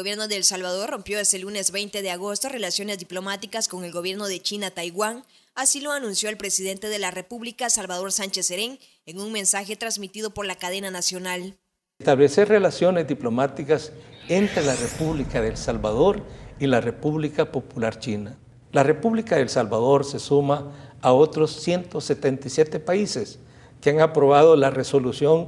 El gobierno de El Salvador rompió este lunes 20 de agosto relaciones diplomáticas con el gobierno de China-Taiwán. Así lo anunció el presidente de la República, Salvador Sánchez Serén, en un mensaje transmitido por la cadena nacional. Establecer relaciones diplomáticas entre la República de El Salvador y la República Popular China. La República de El Salvador se suma a otros 177 países que han aprobado la resolución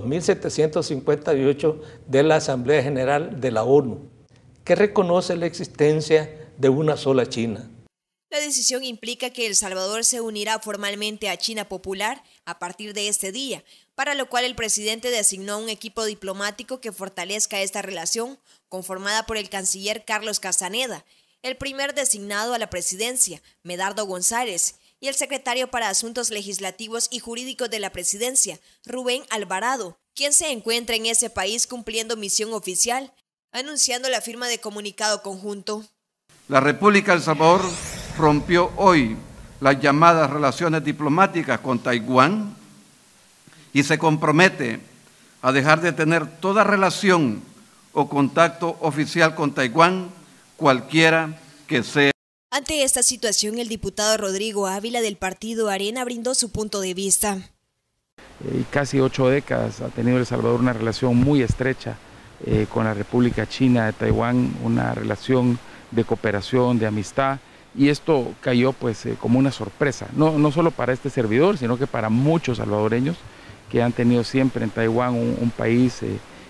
2758 de la Asamblea General de la ONU, que reconoce la existencia de una sola China. La decisión implica que El Salvador se unirá formalmente a China Popular a partir de este día, para lo cual el presidente designó a un equipo diplomático que fortalezca esta relación, conformada por el canciller Carlos Castaneda, el primer designado a la presidencia, Medardo González, y el secretario para Asuntos Legislativos y Jurídicos de la Presidencia, Rubén Alvarado, quien se encuentra en ese país cumpliendo misión oficial, anunciando la firma de comunicado conjunto. La República de El Salvador rompió hoy las llamadas relaciones diplomáticas con Taiwán y se compromete a dejar de tener toda relación o contacto oficial con Taiwán, cualquiera que sea. Ante esta situación, el diputado Rodrigo Ávila del partido Arena brindó su punto de vista. Casi 8 décadas ha tenido El Salvador una relación muy estrecha con la República China de Taiwán, una relación de cooperación, de amistad, y esto cayó pues como una sorpresa, no solo para este servidor, sino que para muchos salvadoreños que han tenido siempre en Taiwán un país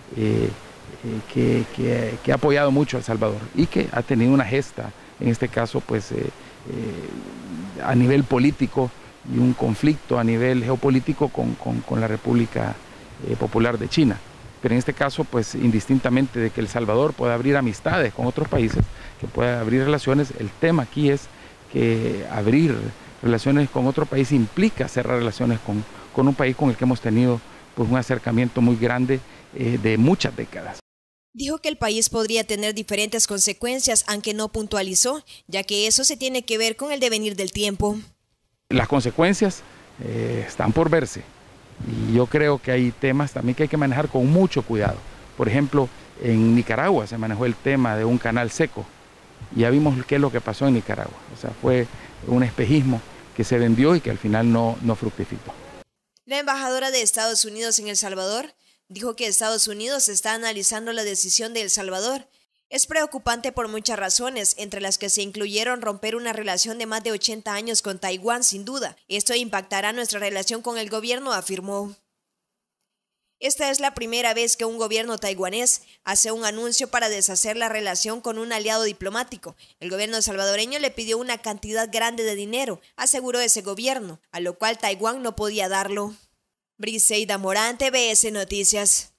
que ha apoyado mucho a El Salvador y que ha tenido una gesta, en este caso pues a nivel político y un conflicto a nivel geopolítico con la República Popular de China. Pero en este caso, pues indistintamente de que El Salvador pueda abrir amistades con otros países, que pueda abrir relaciones, el tema aquí es que abrir relaciones con otro país implica cerrar relaciones con un país con el que hemos tenido pues, un acercamiento muy grande de muchas décadas. Dijo que el país podría tener diferentes consecuencias, aunque no puntualizó, ya que eso se tiene que ver con el devenir del tiempo. Las consecuencias están por verse. Y yo creo que hay temas también que hay que manejar con mucho cuidado. Por ejemplo, en Nicaragua se manejó el tema de un canal seco. Y ya vimos qué es lo que pasó en Nicaragua. O sea, fue un espejismo que se vendió y que al final no fructificó. La embajadora de Estados Unidos en El Salvador dijo que Estados Unidos está analizando la decisión de El Salvador. Es preocupante por muchas razones, entre las que se incluyeron romper una relación de más de 80 años con Taiwán, sin duda. Esto impactará nuestra relación con el gobierno, afirmó. Esta es la primera vez que un gobierno taiwanés hace un anuncio para deshacer la relación con un aliado diplomático. El gobierno salvadoreño le pidió una cantidad grande de dinero, aseguró ese gobierno, a lo cual Taiwán no podía darlo. Briseida Morán, TVS Noticias.